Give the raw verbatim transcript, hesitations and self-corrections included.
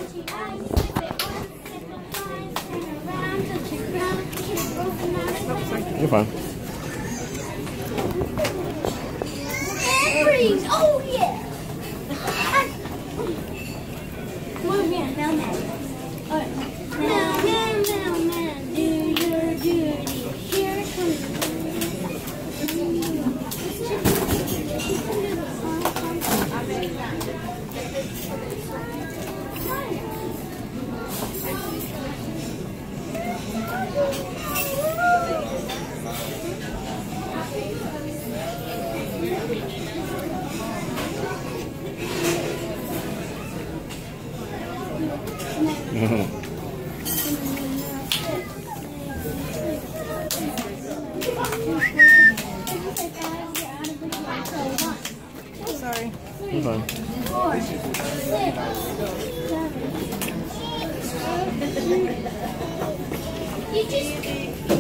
You're fine. Freeze! Oh yeah! Come on here, mailman. Alright. Mailman, mailman, do your duty. Here it comes. Sorry. You're fine. Four, six, seven. You just